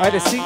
Haide, zi.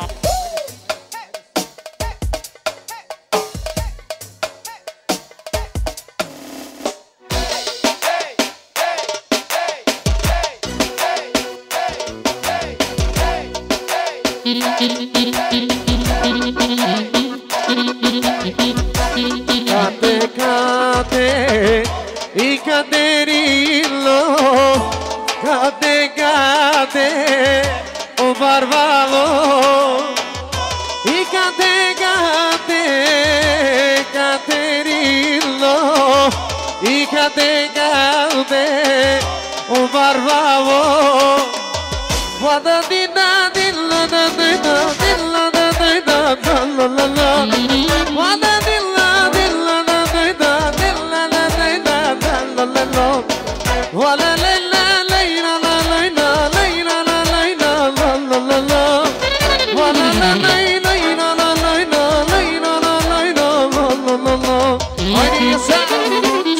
Cate, cate, y caterilo, cate, cate, o barbalo, y cate, cate, caterilo, y cate, cate, o barbalo, guarda di da di la da di da di la da di da da la la la, guarda di la di la da di da di la da di da da la la la, wala la la la la la la la la la la la la la, wala la la la la la la la la la la. I need a second.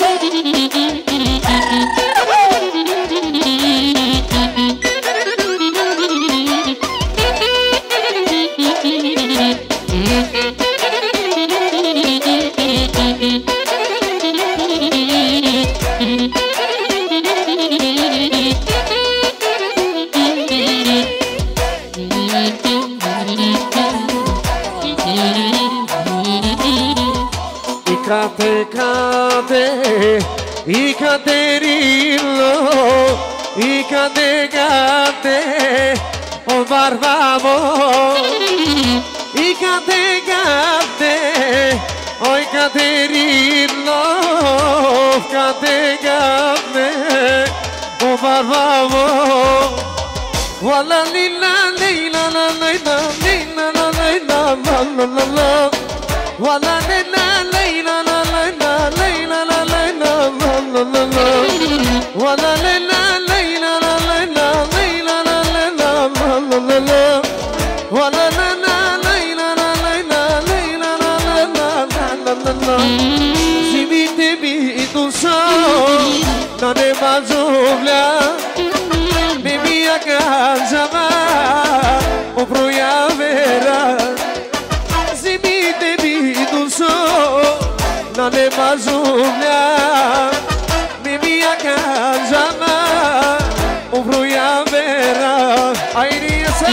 Cate, cate, y caterilo, y cate, cate, o barbamo, y cate, cate, o caterilo, cate, cate, o barbamo, wala lila lila la lila lila la lila la la la la, wala lila lila la lila lila la lila la la la la, wala lila lila la lila lila la lila la la la la, wala lila lila la lila lila la lila la la la. Si mi te vi tu so, non è mazovla. Mia casa va o proiavera, si mi devi tu so, non è mazumia. Mia casa va o proiavera, ai riesa,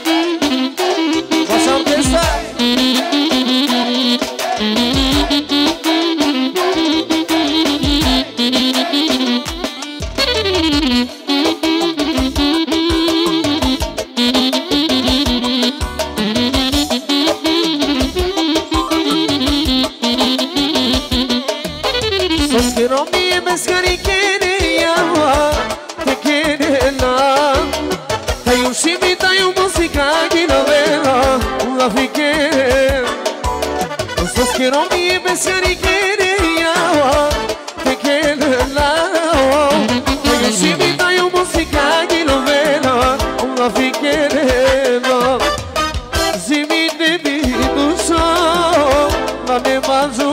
cosa pensa? Que no me pensar y quería te quede lado. Yo si me da yo música y lo veo una fiquera. Si me debi tu so, la me mazo